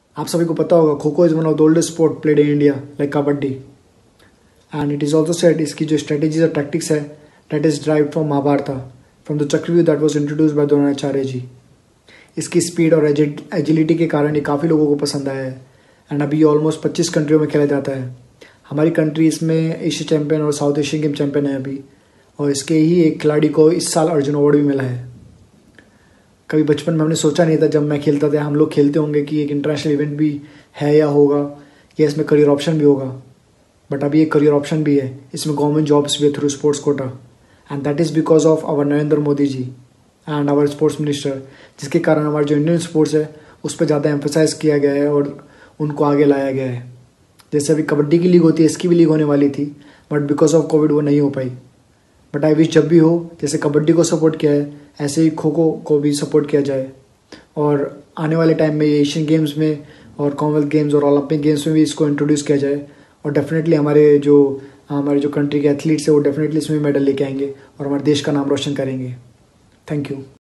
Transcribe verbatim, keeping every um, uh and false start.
आप सभी को पता होगा kho kho is one of the oldest sport played in India like kabaddi. And it is also set इसकी जो स्ट्रेटेजीज और टैक्टिक्स है that is drive from Mahabharat, from the Chakravyuh that was introduced by Dronacharya ji. इसकी स्पीड और एजिलिटी के कारण ये काफ़ी लोगों को पसंद आया है। एंड अभी ऑलमोस्ट पच्चीस कंट्रियों में खेला जाता है। हमारी कंट्री इसमें एशिया चैंपियन और साउथ एशियन गेम चैंपियन है अभी, और इसके ही एक खिलाड़ी को इस साल अर्जुन अवार्ड भी मिला है। कभी बचपन में हमने सोचा नहीं था जब मैं खेलता था हम लोग खेलते होंगे कि एक इंटरनेशनल इवेंट भी है या होगा, या इसमें करियर ऑप्शन भी होगा। बट अभी एक करियर ऑप्शन भी है, इसमें गवर्नमेंट जॉब्स भी है through sports quota. And that is because of our Narendra Modi ji and our sports minister, जिसके कारण हमारे जो इंडियन स्पोर्ट्स है उस पर ज़्यादा एम्फोसाइज किया गया है और उनको आगे लाया गया है। जैसे अभी कबड्डी की लीग होती है, इसकी भी लीग होने वाली थी, बट बिकॉज ऑफ कोविड वो नहीं हो पाई। बट आई विश जब भी हो, जैसे कबड्डी को सपोर्ट किया है ऐसे ही खो खो को भी सपोर्ट किया जाए, और आने वाले टाइम में एशियन गेम्स में और कॉमनवेल्थ गेम्स और ओलंपिक गेम्स में भी इसको इंट्रोड्यूस किया जाए। और डेफिनेटली हमारे जो हमारे जो कंट्री के एथलीट्स है वो डेफिनेटली इसमें मेडल लेके आएंगे और हमारे देश का नाम रोशन करेंगे। Thank you.